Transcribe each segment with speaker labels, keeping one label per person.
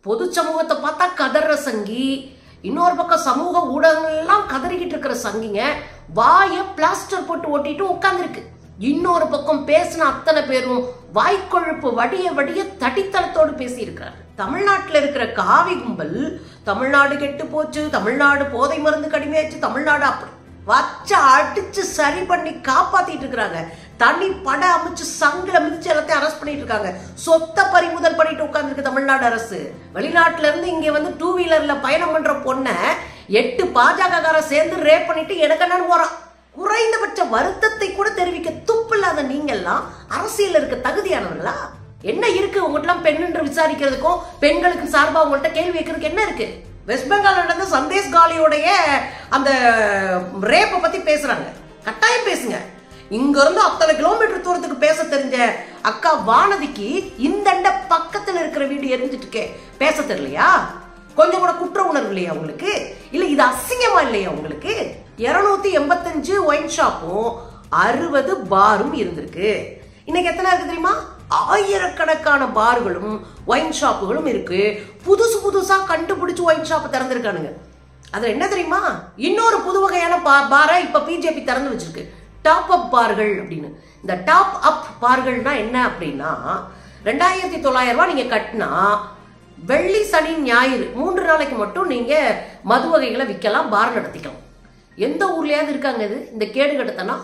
Speaker 1: பொது சமூகத்தை பார்த்தா கதற சங்கி, இன்னொரு பக்கம் சமூக ஊடகங்கள்லாம் கதறிக்கிட்டு இருக்கிற சங்கிங்க வாய பிளாஸ்டர் போட்டு ஓட்டிட்டு உட்கார்ந்துருக்கு. இன்னொரு பக்கம் பேசின அத்தனை பேரும் வாய்க்கொழுப்பு வடிய வடிய தடித்தளத்தோடு பேசி இருக்கிறார். தமிழ்நாட்டில் இருக்கிற காவி கும்பல் தமிழ்நாடு கெட்டு போச்சு, தமிழ்நாடு போதை மருந்து கடுமையாச்சு, தமிழ்நாடு அப்படி வச்ச அடிச்சு சரி பண்ணி காப்பாத்திட்டு இருக்கிறாங்க. தனி பட அமைச்சு சங்கில மிதிச்சு எல்லாத்தையும் அரெஸ்ட் பண்ணிட்டு இருக்காங்க. சொத்தை பறிமுதல் பண்ணிட்டு உட்கார்ந்துருக்கு தமிழ்நாடு அரசு. வெளிநாட்டுல இருந்து இங்க வந்து 2 வீலர்ல பயணம் பண்ற பொண்ண 8 பாஜக சேர்ந்து ரேப் பண்ணிட்டு எனக்கு என்னன்னு போறான். குறைந்தபட்ச வருத்தத்தை கூட தெரிவிக்க துப்பு இல்லாத நீங்க எல்லாம் அரசியல் இருக்க தகுதியானவங்களா? என்ன இருக்கு உங்ககிட்ட பெண் விசாரிக்கிறதுக்கும் பெண்களுக்கு சார்பா உங்கள்கிட்ட கேள்வி வைக்கிறதுக்கு என்ன இருக்கு? வெஸ்ட் பெங்கால் நடந்த சந்தேஷ் காலியோடைய அந்த ரேப்பை பத்தி பேசுறாங்க. கட்டாயம் பேசுங்க. இங்க இருந்து அத்தனை கிலோமீட்டர் தூரத்துக்கு பேச தெரிஞ்ச அக்கா வானதிக்கு இந்த பக்கத்துல இருக்கிற வீடு எரிஞ்சிட்டு பேச தெரியலையா? கொஞ்சம் கூட குற்ற உணர்வு இல்லையா உங்களுக்கு? இல்ல இது அசிங்கமா இல்லையா உங்களுக்கு? 285 ஒயின் ஷாப்பும் 60 பாரும் இருந்திருக்கு. இன்னைக்கு எத்தனை இருக்கு தெரியுமா? ஆயிரக்கணக்கான பார்களும் ஒயின் ஷாப்புகளும் இருக்கு. புதுசு புதுசா கண்டுபிடிச்சு ஒயின் ஷாப் திறந்திருக்கானுங்க. அதுல என்ன தெரியுமா? இன்னொரு புது வகையான பாரை இப்ப பிஜேபி திறந்து வச்சிருக்கு, டாப் அப் பார்கள் அப்படின்னு. இந்த டாப் அப் பார்கள்னா என்ன அப்படின்னா, 2900 ரூபாய் நீங்க கட்டினா வெள்ளி சனி ஞாயிறு 3 நாளைக்கு மட்டும் நீங்க மது வகைகளை விற்கலாம், பார் நடத்திக்கலாம். எந்த ஊர்லயாவது இருக்காங்க இது இந்த கேடு கட்டத்தனா?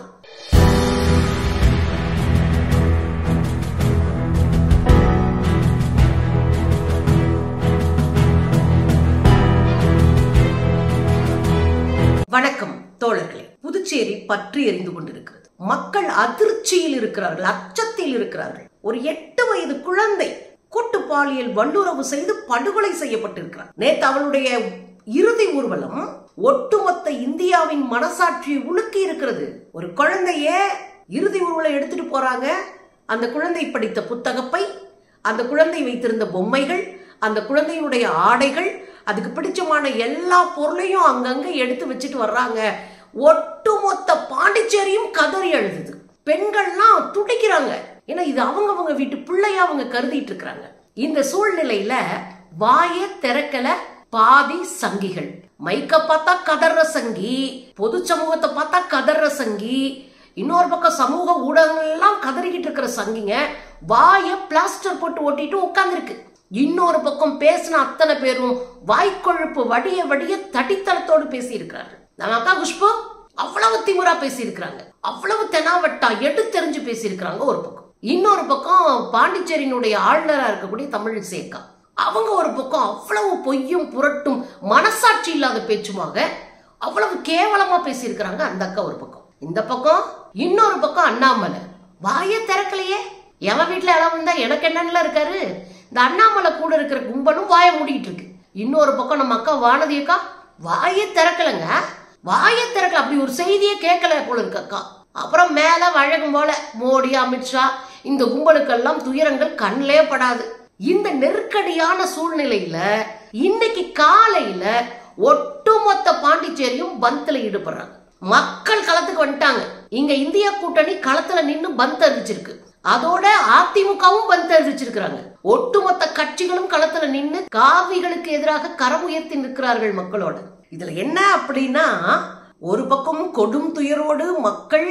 Speaker 1: வணக்கம் தோழர்களே. புதுச்சேரி பற்றி எரிந்து கொண்டிருக்கிறது. மக்கள் அதிர்ச்சியில் இருக்கிறார்கள், அச்சத்தில் இருக்கிறார்கள். ஒரு 8 வயது குழந்தை கூட்டு பாலியல் வல்லுறவு செய்து படுகொலை செய்யப்பட்டிருக்கிறார். நேற்று அவளுடைய இறுதி ஊர்வலம் ஒட்டுமொத்த இந்தியாவின் மனசாட்சியை உலுக்கி இருக்கிறது. ஒரு குழந்தைய இறுதி ஊர்வலம் எடுத்துட்டு போறாங்க. அந்த குழந்தை படித்த புத்தகப்பை, அந்த குழந்தை வைத்திருந்த பொம்மைகள், அந்த குழந்தையினுடைய ஆடைகள், அதுக்கு பிடிச்சமான எல்லா பொருளையும் அங்கங்க எடுத்து வச்சுட்டு வர்றாங்க. ஒட்டுமொத்த பாண்டிச்சேரியும் கதறி அழுது. பெண்கள்லாம் துடிக்கிறாங்க. ஏன்னா இது அவங்க வீட்டு பிள்ளையா அவங்க கருதிட்டு இருக்கிறாங்க. இந்த சூழ்நிலையில வாயே திறக்கல பாதி சங்கிகள். மைக்க பார்த்தா கதற சங்கி, பொது சமூகத்தை பார்த்தா கதற சங்கி, இன்னொரு பக்கம் சமூக ஊடகங்கள்லாம் கதறிக்கிட்டு இருக்கிற சங்கிங்க வாய பிளாஸ்டர் போட்டு ஓட்டிட்டு உட்கார்ந்துருக்கு. இன்னொரு பக்கம் பேசின அத்தனை பேரும் வாய்க்கொழுப்பு வடிய வடிய தடித்தளத்தோடு பேசி இருக்கிறார்கள். நம்ம அக்கா குஷ்பு அவ்வளவு திமுறா பேசி இருக்கிறாங்க, அவ்வளவு தெனாவட்டா எடுத்தெறிஞ்சு பேசி இருக்கிறாங்க ஒரு பக்கம். இன்னொரு பக்கம் பாண்டிச்சேரியினுடைய ஆளுநரா இருக்கக்கூடிய தமிழிசை அக்கா, அவங்க ஒரு பக்கம் அவ்வளவு பொய்யும் புரட்டும் மனசாட்சி இல்லாத பேச்சுமாக அவ்வளவு கேவலமா பேசி இருக்கிறாங்க அந்த அக்கா ஒரு பக்கம். இந்த பக்கம் இன்னொரு பக்கம் அண்ணாமலை வாய திறக்கலையே. எவன் வீட்டுல இளவு இருந்தா எனக்கு என்னன்னு இருக்காரு. இந்த அண்ணாமலை கூட இருக்கிற கும்பலும் வாய மூடிட்டு இருக்கு. இன்னொரு பக்கம் நம்ம அக்கா வானதி அக்கா வாய திறக்கலங்க, வாய திறக்கல. அப்படி ஒரு செய்தியே கேட்கல போல இருக்கு அக்கா. அப்புறம் மேல வழக்கம் போல மோடி, அமித்ஷா, இந்த கும்பலுக்கெல்லாம் துயரங்கள் கண்ணிலே படாது. இந்த நெருக்கடியான சூழ்நிலையில இன்னைக்கு காலையில ஒட்டுமொத்த பாண்டிச்சேரியும் பந்த்ல ஈடுபடுறாங்க. மக்கள் களத்துக்கு வந்துட்டாங்க. இங்க இந்தியா கூட்டணி களத்துல நின்னு பந்த் அறிவிச்சிருக்கு. அதோட அதிமுகவும் பந்த் அறிவிச்சிருக்கிறாங்க. ஒட்டுமொத்த கட்சிகளும் களத்துல நின்னு காவிகளுக்கு எதிராக கரம் உயர்த்தி நிற்கிறார்கள் மக்களோட. இதுல என்ன அப்படின்னா, ஒரு பக்கம் கொடும் துயரோடு மக்கள்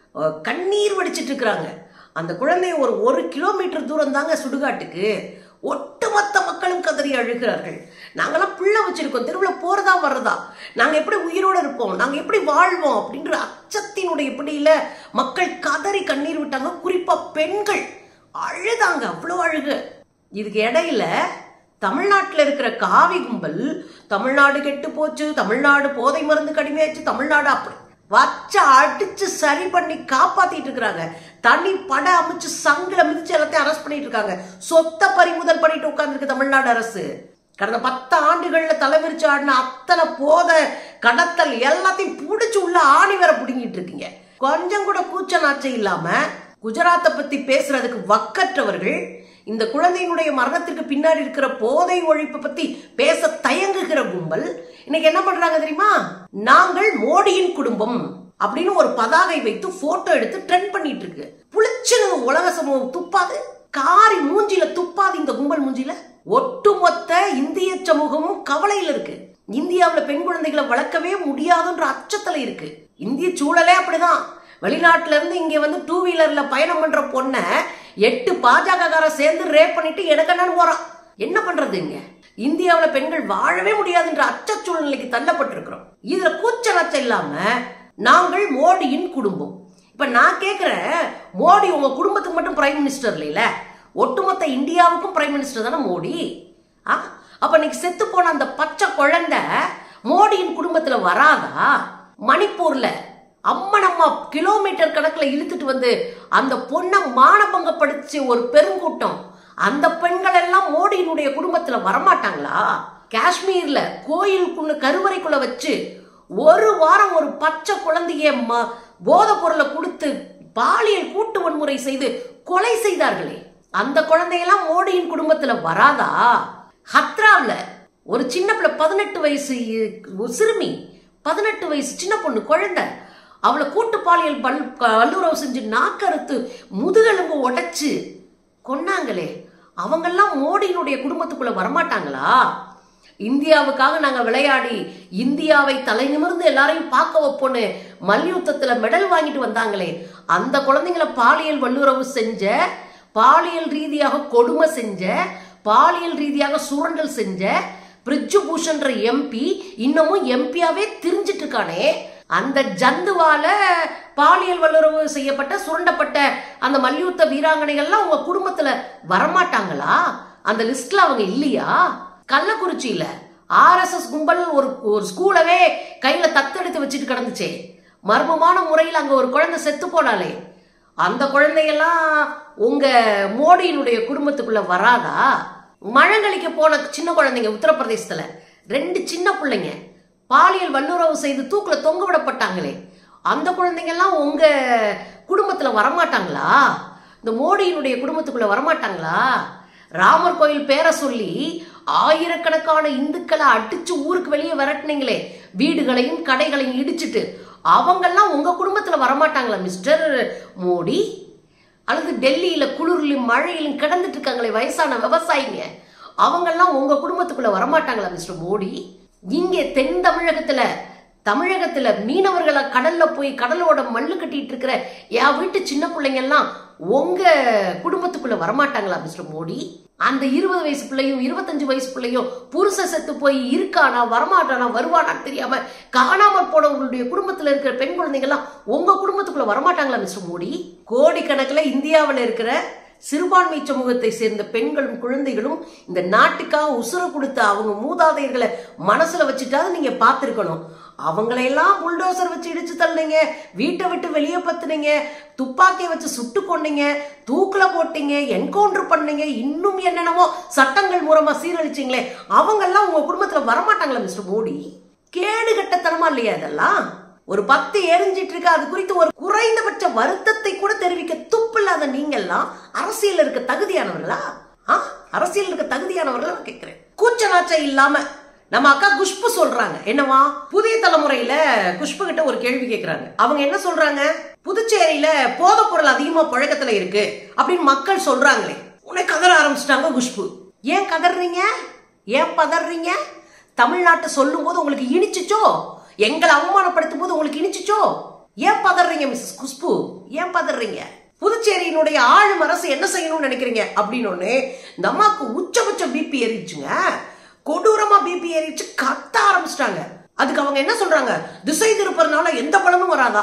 Speaker 1: கண்ணீர் வடிச்சிட்டு இருக்கிறாங்க. அந்த குழந்தை ஒரு 1 கிலோமீட்டர் தூரம் தாங்க சுடுகாட்டுக்கு. ஒட்டுமொத்த மக்களும் கதறி அழுகிறார்கள். நாங்கெல்லாம் பிள்ளை வச்சிருக்கோம், தெருவில் போறதா வர்றதா, நாங்க எப்படி உயிரோட இருப்போம், நாங்க எப்படி வாழ்வோம் அப்படின்ற அச்சத்தினுடைய பிடியில மக்கள் கதறி கண்ணீர் விட்டாங்க. குறிப்பா பெண்கள் அழுதாங்க, அவ்வளவு அழுகு. இதுக்கு இடையில தமிழ்நாட்டில் இருக்கிற காவி கும்பல் தமிழ்நாடு கெட்டு போச்சு, தமிழ்நாடு போதை மருந்து கடுமையாச்சு, தமிழ்நாடு அப்படி வச்ச அடிச்சு சரி பண்ணி காப்பாத்திட்டு இருக்கிறாங்க. தனி பட அமைச்சு சங்கில மிதிச்சு எல்லாத்தையும் அரெஸ்ட் பண்ணிட்டு இருக்காங்க. சொத்தை பறிமுதல் பண்ணிட்டு உட்கார்ந்துருக்கு தமிழ்நாடு அரசு. கடந்த 10 ஆண்டுகள்ல தலைவிரிச்சு ஆடின அத்தனை போதை கடத்தல் எல்லாத்தையும் புடிச்சு உள்ள ஆணி வேற புடுங்கிட்டு இருக்கீங்க. கொஞ்சம் கூட கூச்ச நாச்சை இல்லாம குஜராத்தை பத்தி பேசுறதுக்கு வக்கற்றவர்கள் இந்த குழந்தையினுடைய மரணத்திற்கு பின்னாடி இருக்கிற போதை ஒழிப்பு பத்தி பேச தயங்குகிற கும்பல் இன்னைக்கு என்ன பண்றாங்க தெரியுமா? நாங்கள் மோடியின் குடும்பம் அப்படின்னு ஒரு பதாகை வைத்து போட்டோ எடுத்து ட்ரெண்ட் பண்ணிட்டு இருக்கு. புளிச்சுன்னு உலக சமூகம் துப்பாது, காரி மூஞ்சில துப்பாது இந்த கும்பல் மூஞ்சில. ஒட்டுமொத்த சமூகமும் கவலையில் இருக்கு. இந்தியாவில் பெண் குழந்தைகளை வளர்க்கவே முடியாதுன்ற அச்சத்துல இருக்கு. இந்திய சூழலே அப்படிதான். வெளிநாட்டுல இருந்து இங்க வந்து 2 வீலர்ல பயணம் பண்ற பொண்ணை 8 பாஜக சேர்ந்து ரேப் பண்ணிட்டு எனக்கு போறான். என்ன பண்றதுங்க? இந்தியாவில் பெண்கள் வாழவே முடியாதுன்ற அச்ச சூழ்நிலைக்கு தள்ளப்பட்டிருக்கிறோம். இதுல கூச்ச நச்சம் இல்லாம நாங்கள் மோடியின் குடும்பம். இப்ப நான் கேட்கிறேன், மோடி உங்க குடும்பத்துக்கு மட்டும் பிரைம் மினிஸ்டர் இல்ல, ஒட்டுமொத்த இந்தியாவுக்கும் பிரைம் மினிஸ்டர் தானே மோடி. அப்ப இன்னைக்கு செத்து போன அந்த பச்சை குழந்தை மோடியின் குடும்பத்துல வராதா? மணிப்பூர்ல அம்மனம்மா கிலோமீட்டர் கணக்கில் இழுத்துட்டு வந்து அந்த பொண்ணை மானபங்கப்படுத்தி ஒரு பெருங்கூட்டம், அந்த பெண்கள் எல்லாம் மோடியினுடைய குடும்பத்துல வரமாட்டாங்களா? காஷ்மீர்ல கோயிலுக்குள்ள கருவறைக்குள்ள வச்சு ஒரு வாரம் ஒரு பச்சை குழந்தைய போதை பொருளை கொடுத்து பாலியல் கூட்டு வன்முறை செய்து கொலை செய்தார்களே, அந்த குழந்தையெல்லாம் மோடியின் குடும்பத்துல வராதா? ஹத்ராவில் ஒரு சின்ன பிள்ளை 18 வயசு சிறுமி, 18 வயசு சின்ன பொண்ணு குழந்தை, அவளை கூட்டு பாலியல் வல்லுறவு செஞ்சு நாக்கறுத்து முதுகெலும்பு உடைச்சு கொன்னாங்களே, அவங்கெல்லாம் மோடியினுடைய குடும்பத்துக்குள்ள வரமாட்டாங்களா? இந்தியாவுக்காக நாங்க விளையாடி இந்தியாவை தலை நிமிர்ந்து எல்லாரையும் பார்க்க வைப்போன்னு மல்யுத்தத்துல மெடல் வாங்கிட்டு வந்தாங்களே, அந்த குழந்தைங்களை பாலியல் வல்லுறவு செஞ்ச, பாலியல் ரீதியாக கொடுமை செஞ்ச, பாலியல் ரீதியாக சுரண்டல் செஞ்ச பிரிட்ஜு பூஷன்ற எம்பி இன்னமும் எம்பியாவே திரிஞ்சிட்டு இருக்கானே, அந்த ஜந்துவால பாலியல் வல்லுறவு செய்யப்பட்ட சுரண்டப்பட்ட அந்த மல்யுத்த வீராங்கனைகள்லாம் உங்க குடும்பத்துல வரமாட்டாங்களா? அந்த லிஸ்ட்ல அவங்க இல்லையா? கள்ளக்குறிச்சியில RSS கும்பல் ஒரு ஸ்கூலவே கையில தத்தெடுத்து வச்சுட்டு கிடந்துச்சே, மர்மமான முறையில் அங்க ஒரு குழந்தை செத்து போனாலே, அந்த குழந்தையெல்லாம் உங்க மோடியினுடைய குடும்பத்துக்குள்ள வராதா? மழங்கலிக்க போன சின்ன குழந்தைங்க உத்தரப்பிரதேசத்துல 2 சின்ன பிள்ளைங்க பாலியல் வல்லுறவு செய்து தூக்குல தொங்க விடப்பட்டாங்களே, அந்த குழந்தைங்க எல்லாம் உங்க குடும்பத்துல வரமாட்டாங்களா? இந்த மோடியினுடைய குடும்பத்துக்குள்ள வரமாட்டாங்களா? ராமர் கோயில் பேரை சொல்லி ஆயிரக்கணக்கான இந்துக்களை அடிச்சு ஊருக்கு வெளியே விரட்டினீங்களே, வீடுகளையும் கடைகளையும் இடிச்சிட்டு, அவங்கெல்லாம் உங்க குடும்பத்துல வரமாட்டாங்களா மிஸ்டர் மோடி? அல்லது டெல்லியில குளிரிலும் மழையிலும் கிடந்துட்டு இருக்காங்களே வயசான விவசாயிங்க, அவங்கெல்லாம் உங்க குடும்பத்துக்குள்ள வரமாட்டாங்களா மிஸ்டர் மோடி? இங்கே தென் தமிழகத்துல மீனவர்களை கடல்ல போய் கடலோட மல்லு கட்டிட்டு இருக்கிற என் வீட்டு சின்ன பிள்ளைங்க எல்லாம் உங்க குடும்பத்துக்குள்ள வரமாட்டாங்களா மிஸ்டர் மோடி? அந்த 20 வயசு பிள்ளையும் 25 வயசு பிள்ளையும் புருஷ செத்து போய் இருக்கானா வரமாட்டானா வருவானா தெரியாம காணாம போனவங்களுடைய குடும்பத்துல இருக்கிற பெண் குழந்தைங்க எல்லாம் உங்க குடும்பத்துக்குள்ள வரமாட்டாங்களா மிஸ்டர் மோடி? கோடிக்கணக்கில் இந்தியாவில் இருக்கிற சிறுபான்மை சமூகத்தை சேர்ந்த பெண்களும் குழந்தைகளும் இந்த நாட்டுக்காக உசுர கொடுத்த அவங்க மூதாதையர்களை மனசுல வச்சுட்டாவது நீங்க பார்த்திருக்கணும். அவங்களையெல்லாம் புல்டோசர் வச்சு இடிச்சு தள்ளினீங்க, வீட்டை விட்டு வெளியே பத்துனீங்க, துப்பாக்கியை வச்சு சுட்டு கொண்டீங்க, தூக்குல போட்டீங்க, என்கவுண்டர் பண்ணீங்க, இன்னும் என்னென்னமோ சட்டங்கள் மூலமா சீரழிச்சிங்களே, அவங்கெல்லாம் உங்க குடும்பத்துல வரமாட்டாங்களா மிஸ்டர் மோடி? கேடு கட்டத்தனமா இல்லையா இதெல்லாம்? ஒரு 10 எரிஞ்சிட்டு இருக்கு, அது குறித்து ஒரு குறைந்தபட்ச வருத்தத்தை கூட தெரிவிக்க துப்பில்லாத நீங்க எல்லாம் அரசியல் இருக்க தகுதியானவர்களா? அரசியல் இருக்க தகுதியானவர்களா கேட்கிறேன். கூச்ச நாச்சம் இல்லாம நம்ம அக்கா குஷ்பு சொல்றாங்க என்னவா, புதிய தலைமுறையில குஷ்பு கிட்ட ஒரு கேள்வி கேட்கிறாங்க. அவங்க என்ன சொல்றாங்க, புதுச்சேரியில போதை பொருள் அதிகமா புழக்கத்துல இருக்கு அப்படின்னு மக்கள் சொல்றாங்களே, உன்னை கதற ஆரம்பிச்சிட்டாங்க குஷ்பு. ஏன் கதறீங்க? ஏன் பதறீங்க? தமிழ்நாட்டை சொல்லும் போது உங்களுக்கு இனிச்சிச்சோ? எங்களை அவமானப்படுத்தும் போது உங்களுக்கு இனிச்சிச்சோ? ஏன் பதறீங்க மிஸ்ஸஸ் குஷ்பு? ஏன் பதறீங்க? புதுச்சேரியினுடைய ஆளும் அரசு என்ன செய்யணும்னு நினைக்கிறீங்க அப்படின்னு இந்த அம்மாவுக்கு உச்சபட்ச பிபி ஏறிச்சுங்க, கொடூரமா பிபி ஏறிச்சு, கத்த ஆரம்பிச்சிட்டாங்க. அதுக்கு அவங்க என்ன சொல்றாங்க, திசை திருப்பறனால எந்த பலனும் வராதா?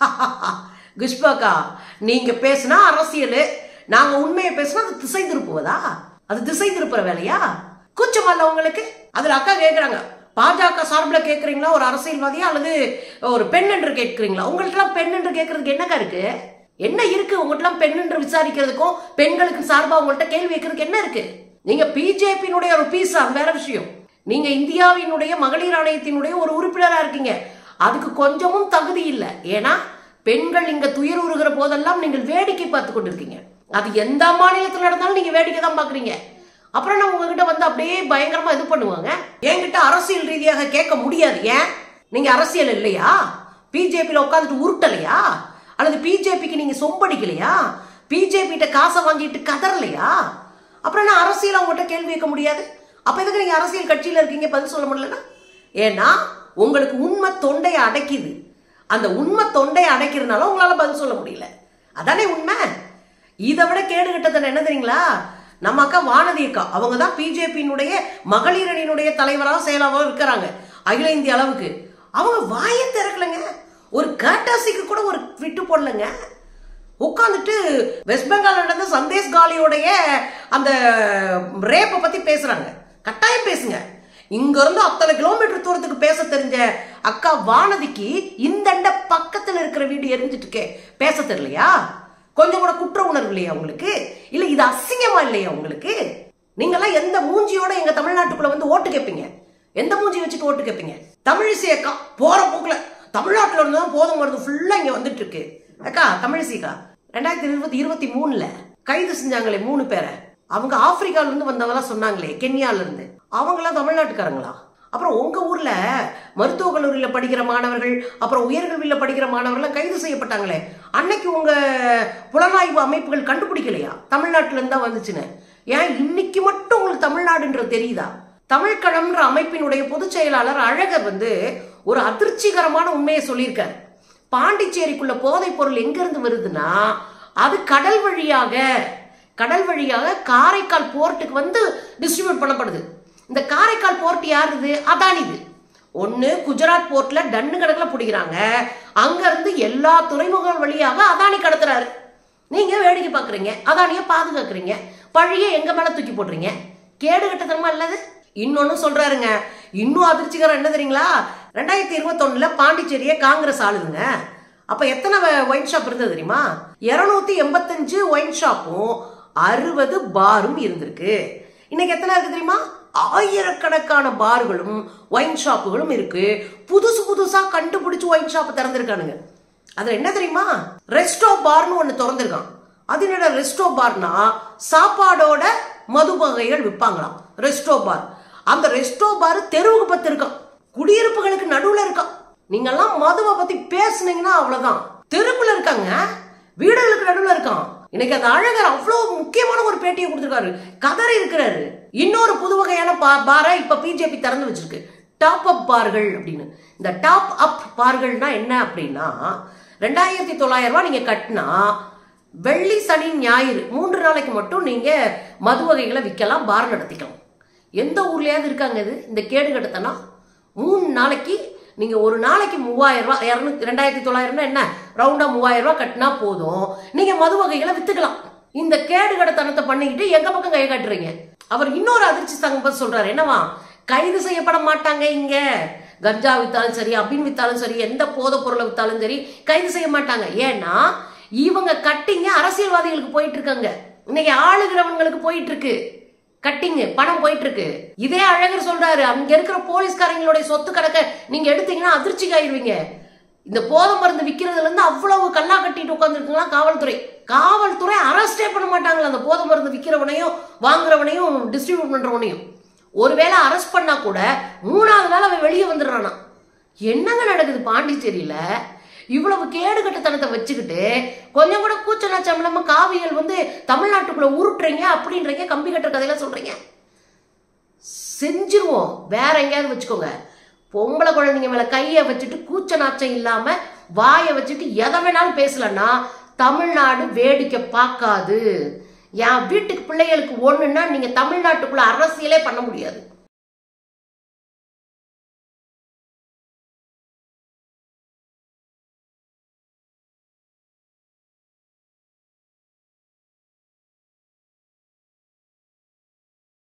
Speaker 1: குஷ்பாக்கா, நீங்க பேசினா அரசியல், நாங்க உண்மையை பேசினா அது திசை திருப்புவதா? அது திசை திருப்புற வேலையா? கூச்சமல்ல உங்களுக்கு? அதுல அக்கா கேக்குறாங்க, பாஜக சார்பில் கேட்குறீங்களா ஒரு அரசியல்வாதியா அல்லது ஒரு பெண் என்று கேட்குறீங்களா? உங்கள்கிட்ட பெண் என்று கேட்கறதுக்கு என்னக்கா இருக்கு? என்ன இருக்கு உங்கள்கிட்ட பெண் என்று விசாரிக்கிறதுக்கும் பெண்களுக்கு சார்பா உங்கள்கிட்ட கேள்வி வைக்கிறதுக்கு என்ன இருக்கு? நீங்க பிஜேபியினுடைய ஒரு பீஸ், அது வேற விஷயம். நீங்க இந்தியாவினுடைய மகளிர் ஆணையத்தினுடைய ஒரு உறுப்பினரா இருக்கீங்க, அதுக்கு கொஞ்சமும் தகுதி இல்லை. ஏன்னா பெண்கள் இங்க துயர் உருகிற போதெல்லாம் நீங்கள் வேடிக்கை பார்த்து கொண்டிருக்கீங்க. அது எந்த மாநிலத்தில் நடந்தாலும் நீங்க வேடிக்கை தான் பாக்குறீங்க. அப்புறம் நான் உங்ககிட்ட வந்து அப்படியே பயங்கரமா இது பண்ணுவாங்க. என்கிட்ட அரசியல் ரீதியாக கேட்க முடியாது. ஏன்? நீங்க அரசியல் இல்லையா? பிஜேபியில உட்காந்துட்டு உருட்டலையா? அல்லது பிஜேபிக்கு நீங்க சொம்படிக்கலையா? பிஜேபி கிட்ட காசை வாங்கிட்டு கதறலையா? அப்புறம் நான் அரசியல் அவங்ககிட்ட கேள்வி கேட்க முடியாது. அப்ப எதுக்கு நீங்க அரசியல் கட்சியில இருக்கீங்க பதில் சொல்ல முடியலன்னா? ஏன்னா உங்களுக்கு உண்மை தொண்டையை அடைக்குது. அந்த உண்மை தொண்டையை அடைக்கிறதுனால உங்களால பதில் சொல்ல முடியல. அதானே உண்மை. இதை விட கேடு கட்டத்தன என்ன தெரியுங்களா? நம்ம அக்கா வானதி அக்கா, அவங்க தான் பிஜேபியினுடைய மகளிர் அணியினுடைய தலைவராக செயலாளராக இருக்கிறாங்க அகில இந்திய அளவுக்கு. அவங்க வாயை திறக்கலைங்க, ஒரு கர்டசிக்கு கூட ஒரு விட்டு போடலங்க. உட்காந்துட்டு வெஸ்ட் பெங்கால் நடந்த சந்தேஷ் காலியோடைய அந்த ரேப்பை பத்தி பேசுறாங்க. கட்டாயம் பேசுங்க. இங்க இருந்து அத்தனை கிலோமீட்டர் தூரத்துக்கு பேச தெரிஞ்ச அக்கா வானதிக்கு இந்த பக்கத்துல இருக்கிற வீடு எரிஞ்சிட்டு இருக்கே பேச தெரியலையா? கொஞ்சம் கூட குற்ற உணர்வு இல்லையா உங்களுக்கு? இல்ல இது அசிங்கமா இல்லையா உங்களுக்கு? நீங்கெல்லாம் எந்த மூஞ்சியோட எங்க தமிழ்நாட்டுக்குள்ள வந்து ஓட்டு கேட்பீங்க? எந்த மூஞ்சி வச்சுட்டு ஓட்டு கேட்பீங்க? தமிழிசை அக்கா போற போக்குல தமிழ்நாட்டுல இருந்துதான் போதும் வருது ஃபுல்லா இங்க வந்துட்டு இருக்கு. அக்கா தமிழிசை அக்கா 2023 கைது செஞ்சாங்களே 3 பேரை, அவங்க ஆப்பிரிக்கால இருந்து வந்தவங்களா சொன்னாங்களே, கென்யால இருந்து, அவங்களாம் தமிழ்நாட்டுக்காரங்களா? அப்புறம் உங்க ஊர்ல மருத்துவக் கல்லூரியில படிக்கிற மாணவர்கள், அப்புறம் உயர்கல்வியில படிக்கிற மாணவர்கள் கைது செய்யப்பட்டாங்களே, அன்னைக்கு உங்க புலனாய்வு அமைப்புகள் கண்டுபிடிக்கலையா தமிழ்நாட்டுல இருந்தா வந்துச்சுன்னு? ஏன் இன்னைக்கு மட்டும் உங்களுக்கு தமிழ்நாடுன்றது தெரியுதா? தமிழ்கழம்ன்ற அமைப்பினுடைய பொதுச் செயலாளர் அழகர் வந்து ஒரு அதிர்ச்சிகரமான உண்மையை சொல்லியிருக்காரு. பாண்டிச்சேரிக்குள்ள போதைப் பொருள் எங்க இருந்து வருதுன்னா, அது கடல் வழியாக காரைக்கால் போர்ட்டுக்கு வந்து டிஸ்ட்ரிபியூட் பண்ணப்படுது. இந்த காரைக்கால் போர்ட் யாருது? அதானிது. ஒண்ணு குஜராத் போர்ட்ல டன்னு கணக்கில் பிடிக்கிறாங்க, அங்க இருந்து எல்லா துறைமுகங்கள் வழியாக அதானி கடத்துறாரு. நீங்க வேடிக்கை பாக்குறீங்க, அதானிய பாதுகாக்கிறீங்க, பழிய எங்க மேல தூக்கி போடுறீங்க. கேடு கட்டத்தனமா இல்லது. இன்னொன்னு சொல்றாருங்க, இன்னும் அதிர்ச்சிகரம் என்ன தெரியுங்களா? 2021 பாண்டிச்சேரியை காங்கிரஸ் ஆளுதுங்க. அப்ப எத்தனை ஒயின் ஷாப் இருந்தது தெரியுமா? 285 ஒயின் ஷாப்பும் 60 பாரும் இருந்திருக்கு. இன்னைக்கு எத்தனை இருக்கு தெரியுமா? ஆயிரக்கணக்கான பார்களும் ஒயின் ஷாப்புகளும் இருக்கு. புதுசா கண்டுபிடிச்சு ஒயின் ஷாப் திறந்திருக்கானுங்க. அதுல என்ன தெரியுமா? ரெஸ்டோ பார்னு ஒண்ணு திறந்திருக்கான். அது என்னடா ரெஸ்டோ பார்னா? சாப்பாடோட மது வகைகள் விற்பாங்களாம் ரெஸ்டோ பார். அந்த ரெஸ்டோ பார் தெருவுக்கு பத்து இருக்கான், குடியிருப்புகளுக்கு நடுவுல இருக்கான். நீங்க எல்லாம் மதுவை பத்தி பேசுனீங்கன்னா அவ்வளவுதான். தெருக்குள்ள இருக்காங்க, வீடுகளுக்கு நடுவுல இருக்கான். இன்னைக்கு அந்த அழகர் அவ்வளவு முக்கியமான ஒரு பேட்டியை கொடுத்திருக்காரு, கதறி இருக்கிறாரு. இன்னொரு புது வகையான பாரை இப்ப பிஜேபி திறந்து வச்சிருக்கு, டாப் அப் பார்கள் அப்படின்னு. இந்த டாப் அப் பார்கள்னா என்ன அப்படின்னா, 2900 ரூபாய் நீங்க கட்டினா வெள்ளி சனி ஞாயிறு 3 நாளைக்கு மட்டும் நீங்க மது வகைகளை விற்கலாம், பார் நடத்திக்கலாம். எந்த ஊர்லயாவது இருக்காங்க இது? இந்த கேடு கட்டத்தனா 3 நாளைக்கு நீங்க ஒரு நாளைக்கு 3000 ரூபாய், 2900 என்ன ரவுண்டா 3000 ரூபாய் கட்டினா போதும், நீங்க மது வகைகளை வித்துக்கலாம். இந்த கேடு கடத்தனத்தை பண்ணிக்கிட்டு எங்க பக்கம் கை காட்டுறீங்க. அவர் இன்னொரு அதிர்ச்சி தங்க சொல்றாரு, என்னவா? கைது செய்யப்பட மாட்டாங்க இங்க. கஞ்சா வித்தாலும் சரி, அபின் வித்தாலும் சரி, எந்த போதைப் பொருளை வித்தாலும் சரி கைது செய்ய மாட்டாங்க. ஏன்னா இவங்க கட்டிங்க அரசியல்வாதிகளுக்கு போயிட்டு இருக்காங்க, இன்னைக்கு ஆளுகிறவங்களுக்கு போயிட்டு இருக்கு கட்டிங்க, பணம் போயிட்டு இருக்கு. இதே அழகர் சொல்றாரு, அங்க இருக்கிற போலீஸ்காரங்களுடைய சொத்து கணக்க நீங்க எடுத்தீங்கன்னா அதிர்ச்சிக்கு ஆயிடுவீங்க. இந்த போதை மருந்து விற்கிறதுல இருந்து அவ்வளவு கல்லா கட்டிட்டு உட்காந்துருக்குங்களா காவல்துறை அரெஸ்டே பண்ண மாட்டாங்களா அந்த போதை மருந்து விற்கிறவனையும் வாங்குறவனையும் டிஸ்ட்ரிபியூட் பண்றவனையும். ஒருவேளை அரெஸ்ட் பண்ணா கூட 3வது நாள் அவன் வெளியே வந்துடுறானா. என்னங்க நடக்குது பாண்டிச்சேரியில? இவ்வளவு கேடு கட்டத்தனத்தை வச்சுக்கிட்டு கொஞ்சம் கூட கூச்ச நாச்சம் இல்லாம காவியல் வந்து தமிழ்நாட்டுக்குள்ள உருட்டுறீங்க அப்படின்றீங்க, கம்பி கட்டுற கதையெல்லாம் சொல்றீங்க. செஞ்சிருவோம், வேற எங்கேயாவது வச்சுக்கோங்க. பொம்பளை குழந்தைங்க மேல கைய வச்சுட்டு கூச்ச நாச்சம் இல்லாம வாய வச்சுட்டு எதை வேணாலும் பேசலன்னா தமிழ்நாடு வேடிக்கை பார்க்காது. என் வீட்டுக்கு பிள்ளைகளுக்கு ஒண்ணுன்னா நீங்க தமிழ்நாட்டுக்குள்ள அரசியலே பண்ண முடியாது.